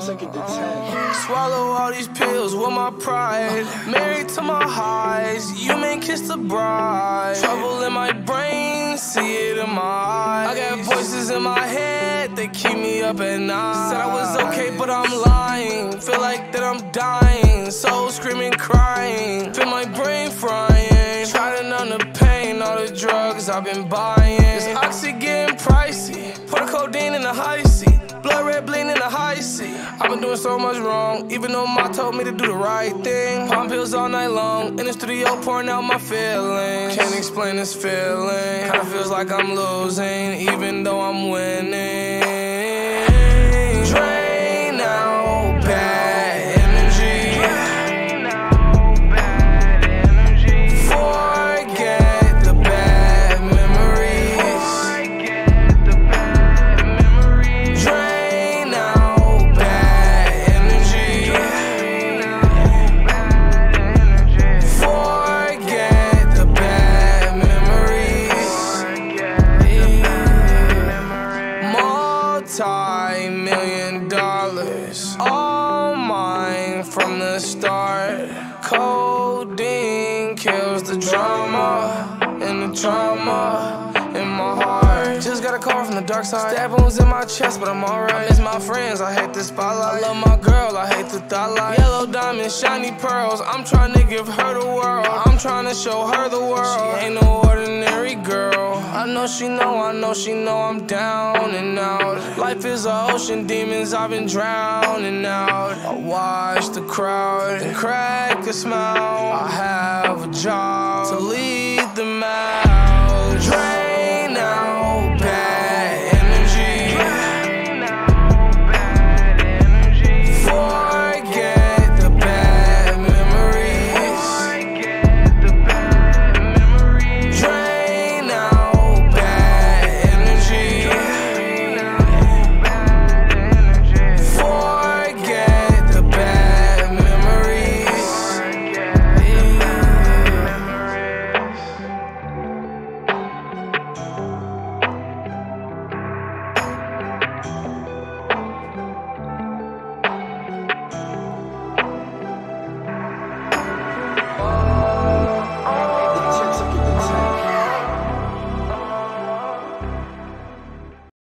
2nd to 10. Swallow all these pills with my pride. Married to my highs, you may kiss the bride. Trouble in my brain, see it in my eyes. I got voices in my head, they keep me up at night. Said I was okay, but I'm lying. Feel like that I'm dying, soul screaming, crying. Feel my brain frying, try to numb the pain. All the drugs I've been buying. This oxy getting pricey, pour the codeine in the high seat. Blood red bleeding in the high seat. I've been doing so much wrong, even though Ma told me to do the right thing. Palm pills all night long, in the studio pouring out my feelings. Can't explain this feeling, kinda feels like I'm losing, even though I'm winning. Drain out bad energy. Forget the bad memories. Drain out bad energy. Forget the bad memories. Multi-million dollars, all mine from the start. Codeine kills the drama and the trauma in my heart. Just got a call from the dark side. Stab wounds in my chest, but I'm alright. I miss my friends, I hate the spotlight. I love my girl, I hate the thought light. Yellow diamonds, shiny pearls, I'm trying to give her the world. I'm trying to show her the world. She ain't no ordinary girl. I know she know I'm down and out. Life is an ocean, demons I've been drowning out. I watch the crowd and crack a smile. I have a job to lead the mouth.